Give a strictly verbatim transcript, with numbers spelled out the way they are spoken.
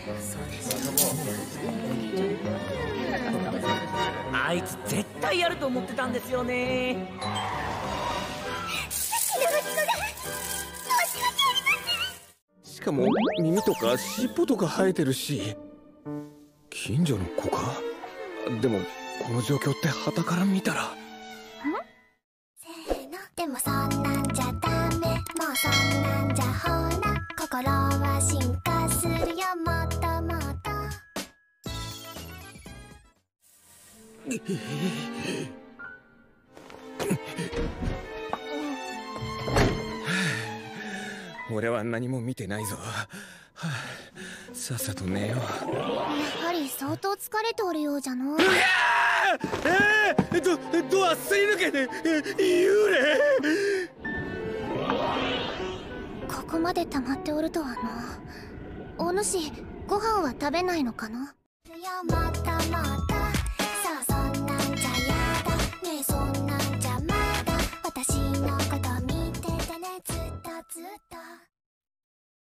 そうでしょ。あいつ絶対やると思ってたんですよね。 しかも耳とか尻尾とか生えてるし、近所の子か。でもこの状況って傍から見たら。 せーの。でもそんなんじゃダメ、もうそんなんじゃほら心は進化するよ、もっともっと。 俺は何も見てないぞ。はあ、さっさと寝よう。 やはり相当疲れておるようじゃの。 えー、ドドアすり抜けて幽霊。 ここまで溜まっておるとはな。お主ご飯は食べないのかな。もっともっと